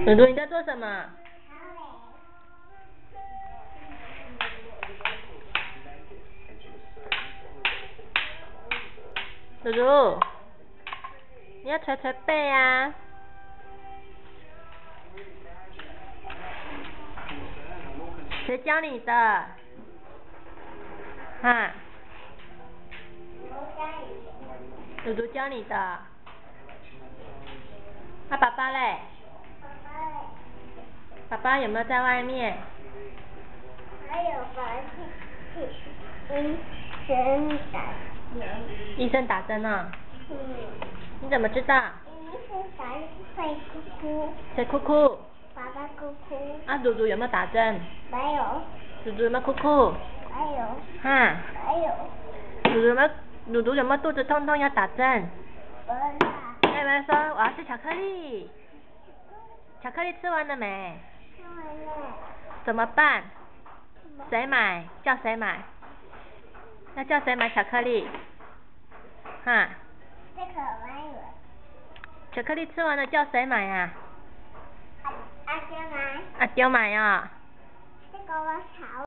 嘟嘟，你在做什么？嘟嘟，你要捶捶背啊。谁教你的？啊？嘟嘟教你的。那爸爸嘞？爸爸有没有在外面？ 还有医生打针。 医生打针呢？你怎么知道？ 医生打会哭哭。 谁哭哭？ 爸爸哭哭。 啊，嘟嘟有没有打针？ 没有。 嘟嘟有没有哭哭？ 没有。 哈？ 没有。 嘟嘟有没有肚子痛痛要打针？ 不是。 有没有说我要吃巧克力？巧克力吃完了没？ 吃完了。 怎么办？谁买？叫谁买？要叫谁买巧克力？哈？ 这个买了。 巧克力吃完了叫谁买啊？ 阿丢买。 阿丢买啊。 这个我炒。